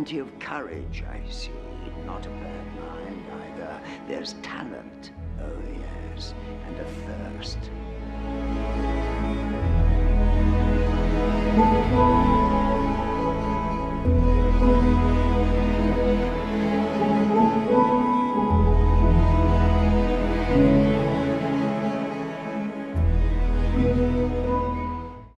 plenty of courage, I see. Not a bad mind either. There's talent, oh yes, and a thirst.